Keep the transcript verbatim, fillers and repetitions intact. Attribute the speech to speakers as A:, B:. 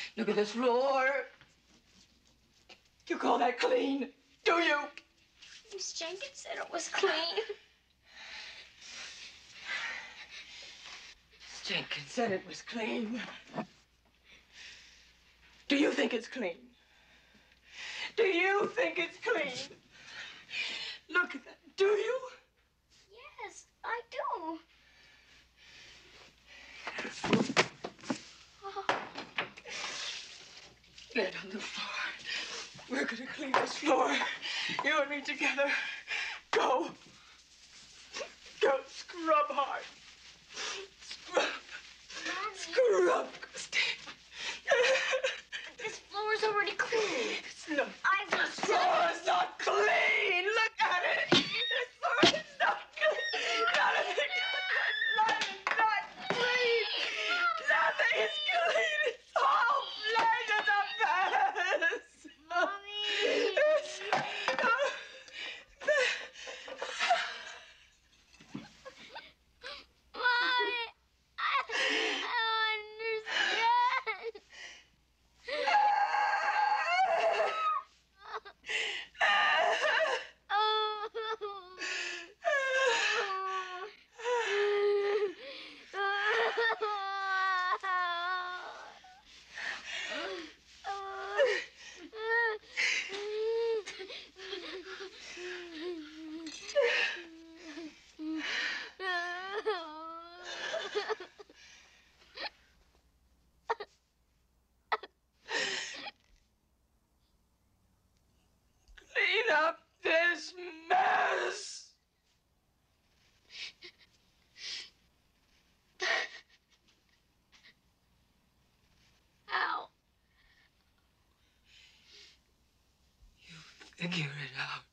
A: Look at this floor. You call that clean, do you?
B: Miss Jenkins said it was clean.
A: Miss Jenkins said it was clean. Do you think it's clean? Do you think it's clean? Look at that. Do you?
B: Yes, I do. Oh.
A: Lay it on the floor. We're gonna clean this floor. You and me together. Go. Go scrub hard. Scrub.
B: Mommy.
A: Scrub, Christy.
B: This floor is already clean.
A: It's not.
B: I've
A: This floor is not clean. Look at it. This floor is not clean. None of it. None is not clean. Nothing is clean. It's all blind as a mess.
B: Mommy.
A: It's, uh,
B: Mommy. I, I don't understand.
A: Clean up this mess.
B: Ow.
A: You figure it out.